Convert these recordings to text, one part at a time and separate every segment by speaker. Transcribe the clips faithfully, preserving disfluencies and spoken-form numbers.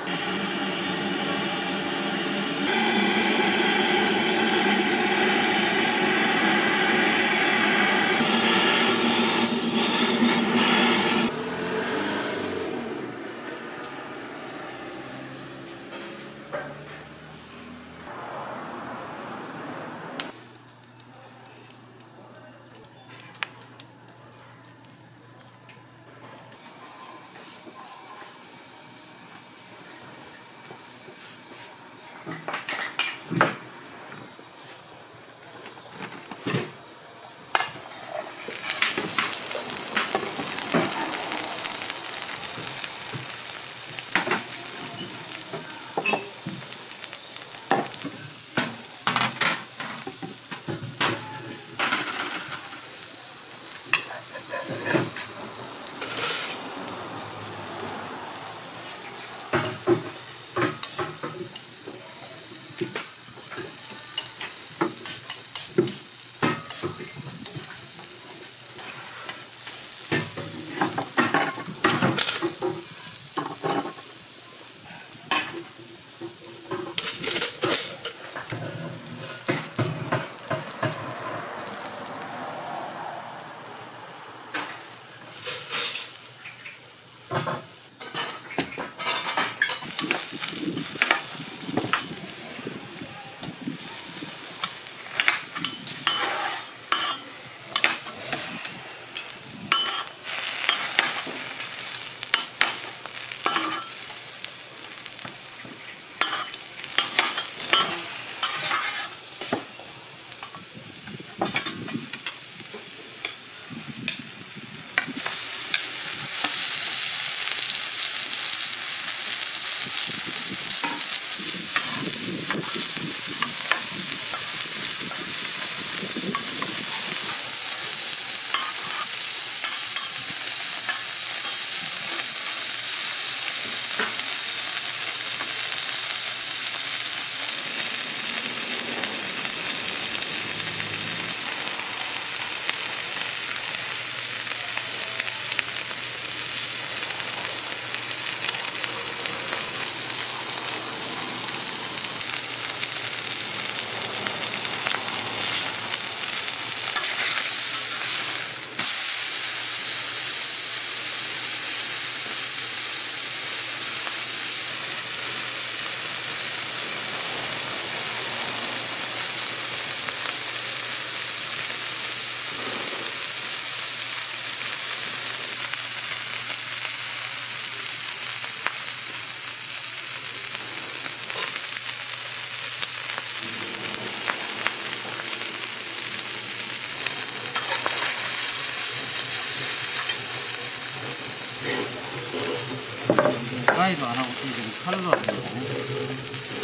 Speaker 1: 가위도 안 하고 지금 칼로 하고 있네.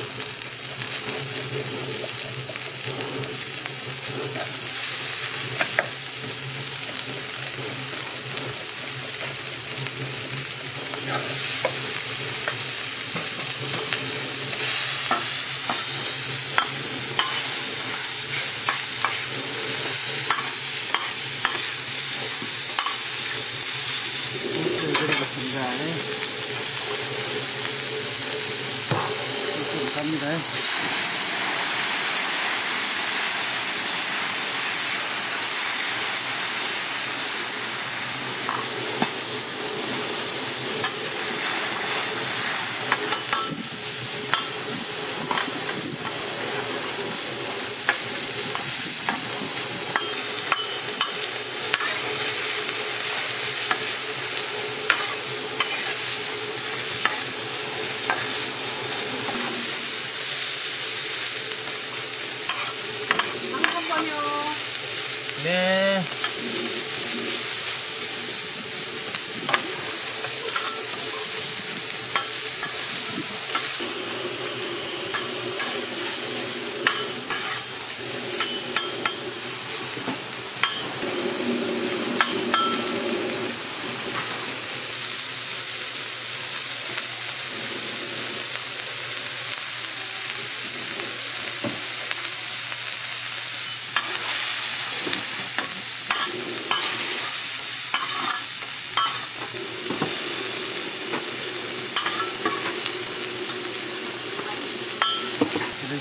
Speaker 1: 갑니다.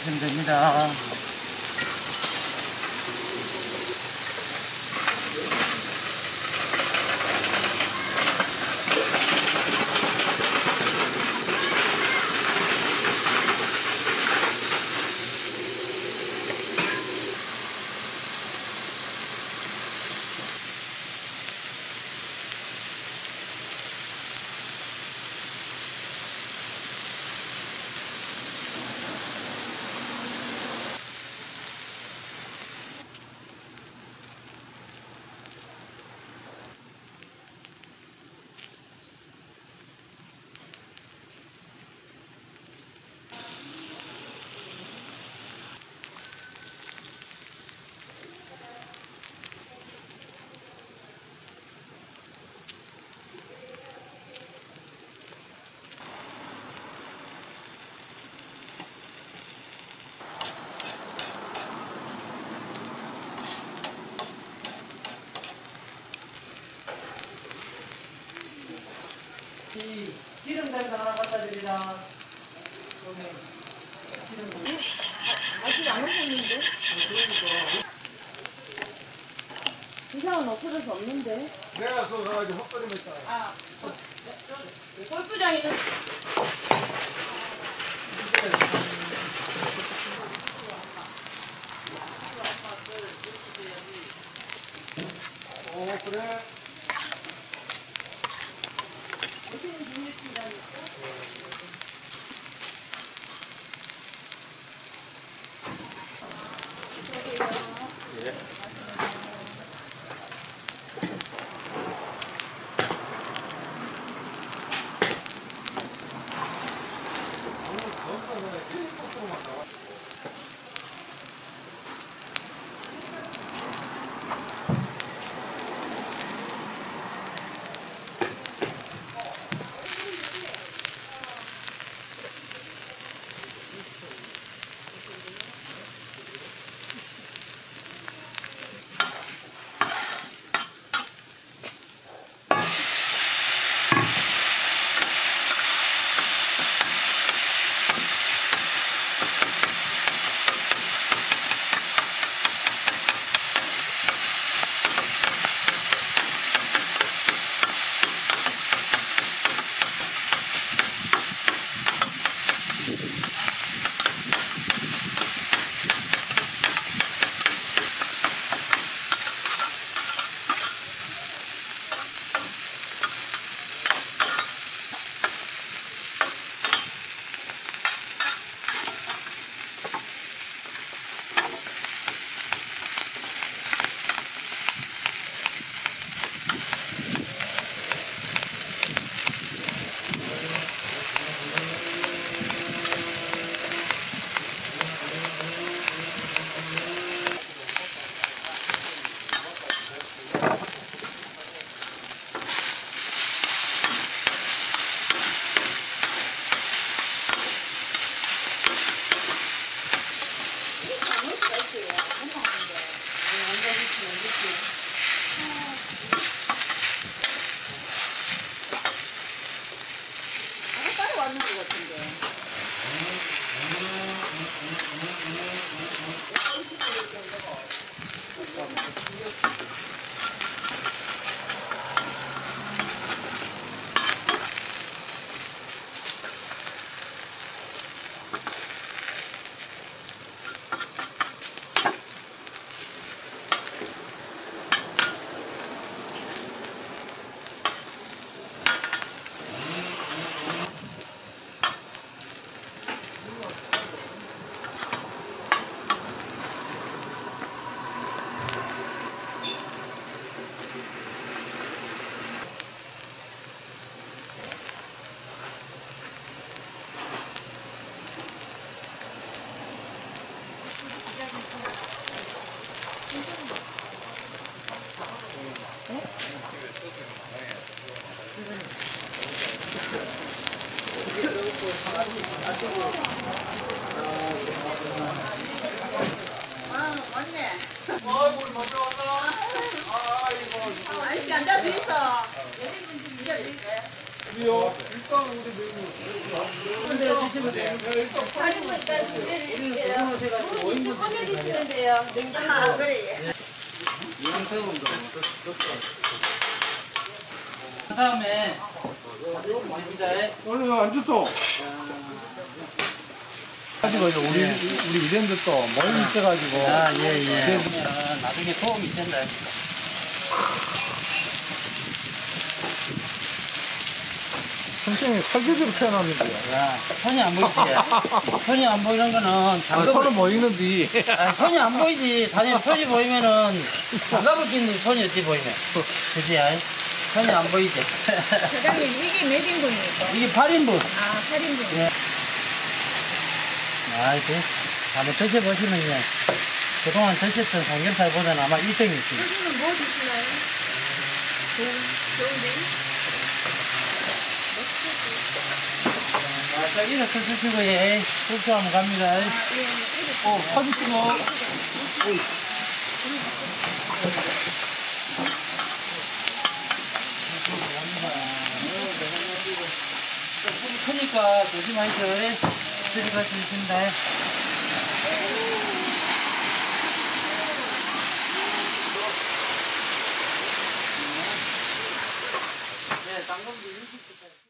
Speaker 1: 넣어주시면 됩니다.
Speaker 2: 이 기름 냄새 하나 갖다 드리라. 기름.
Speaker 3: 아직 안 오셨는데? 이상은 없어질 수 없는데?
Speaker 4: 내가 그거 가가지고 헛거리면 있다.
Speaker 3: 아, 골프장 있는.
Speaker 4: 오, 그래.
Speaker 3: 맞는 것 같은데. 아, 맞네.
Speaker 4: 아, 물 먼저 왔나? 아이고.
Speaker 3: 아저씨 앉아서 있어.
Speaker 4: 우리요? 일단 우리 메뉴.
Speaker 3: 근데
Speaker 2: 드시면 돼요.
Speaker 5: 가지고 일단 두 개를
Speaker 2: 우리는
Speaker 5: 드릴게요.
Speaker 2: 두분 오셔가지고 오 인분
Speaker 5: 꺼내주시면 돼요. 냉장고.
Speaker 3: 아, 그래.
Speaker 2: 그 다음에 됩니다.
Speaker 4: 오늘 안 줬어.
Speaker 1: 가지고 이제 우리 우리 이랜드 또 모임 있어가지고.
Speaker 2: 아, 예, 예. 그러면 나중에 도움이 된다.
Speaker 1: 선생님이 설계대로 표현하는 거야.
Speaker 2: 야, 손이 안 보이지? 손이 안 보이는 거는
Speaker 1: 아,
Speaker 2: 장갑을,
Speaker 1: 손은 보이는데.
Speaker 2: 아니, 손이 안 보이지. 다들 손이 보이면은 장갑을 끼는 손이 어찌 보이네. 그지? 아이? 손이 안 보이지?
Speaker 3: 사장님, 이게 몇 인분입니까?
Speaker 2: 이게 팔 인분.
Speaker 3: 아, 팔 인분.
Speaker 2: 예. 아, 이제 한번 드셔보시면 이제 그동안 드셨던 삼겹살보다는 아마 일 등이 있습니다.
Speaker 3: 선생님은 뭐 드시나요? 좋은, 좋은데?
Speaker 2: 자, 일어서 드시고, 예. 국수 한번 갑니다.
Speaker 3: 아, 예, 이거
Speaker 2: 오, 사진 찍어. 손이 크니까 조심하시죠. 들어갈 수 있습니다. 네, 당근도 일찍